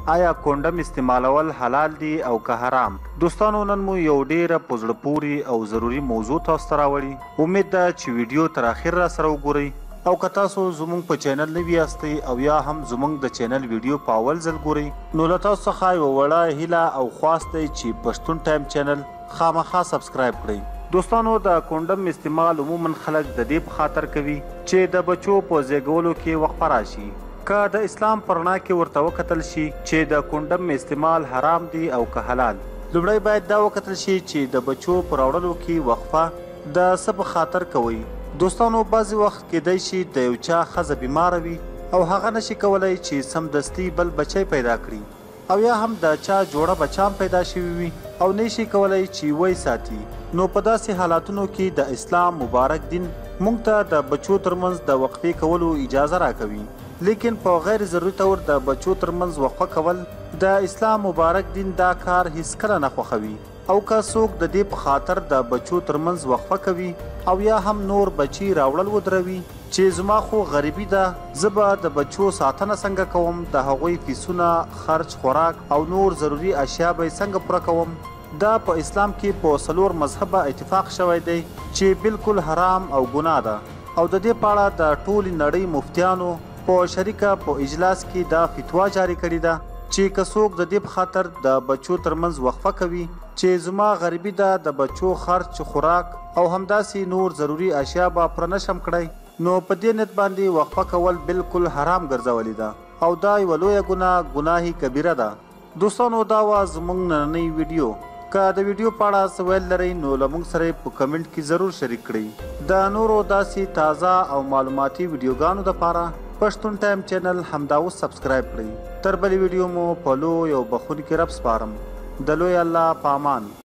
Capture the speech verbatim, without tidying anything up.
آیا کونډم استعمالول حلال دي او که حرام؟ دوستانو نن مو یو ډیره په زړه پورې او ضروري موضوع تاسو ته راوړي. امید ده چې ویډیو تر اخر را سره وګورئ او که تاسو زموږ په چینل نوي یاستئ او یا هم زموږ د چینل ویډیو په اول ځل ګورئ نو له تاسو څخه یوه وړه هیله او خواست دی چې پښتون ټایم چینل خامخا سبسکرایب کړئ. دوستانو د کونډم استعمال عموما خلک د دې په خاطر کوي چې د بچو په زیږولو کې وقفه راشي. که د اسلام په رڼا کې ورته وکتل شي چې د کونډم استعمال حرام دی او که حلال، لومړی باید دا وکتل شي چې د بچو په راوړلو کې وقفه د څه په خاطر کوئ. دوستانو بعضې وخت کیدی شي د یو چا ښځه بیماره وي او هغه نشي کولی چې سمدستي بل بچی پیدا کړي، او یا هم د چا جوړه بچام پیدا شوي وي او نشي کولی چې وی ساتي. نو په داسې حالاتونو کې د اسلام مبارک دین موږ ته د بچو ترمنځ د وقفې کولو اجازه راکوي. لیکن په غیر ضروري طور د بچو ترمنځ وقفه کول د اسلام مبارک دین دا کار هیڅکله نه خوښوي. او که څوک د دې په خاطر د بچو ترمنځ وقفه کوي او یا هم نور بچي راوړل ودروي چې زما خو غریبي ده، زه به د بچو ساتنه څنګه کوم، د هغوی فیسونه، خرچ، خوراک او نور ضروري اشیا به یې څنګه پوره کوم، دا په اسلام کې په څلور مذهبه اتفاق شوی دی چې بالکل حرام او ګناه ده. او د دې په اړه د ټولې نړۍ مفتیانو په شریکه په اجلاس کې دا فتوا جاری کړې ده چې که څوک د دې په خاطر د بچو ترمنځ وقفه کوي چې زما غریبي ده، د بچو خرچ، خوراک او همداسې نور ضروري اشیا به پوره نشم کړی، نو په دې نیت باندې وقفه کول بالکل حرام ګرځولې ده او دا یوه لویه ګناه ګناه کبیره ده. دوستانو دا وه زموږ نننۍ ویډیو. که د ویډیو په اړه څه ویل لرئ نو له موږ سره یې په کمنټ کې ضرور شریک کړئ. د نورو داسې تازه او معلوماتي ویډیوګانو دپاره پښتون ټایم چینل همدا اوس سبسکرایب کړئ. تر بلې ویډیو مو په لوی او بخښونکي رب سپارم. د لوی الله په امان.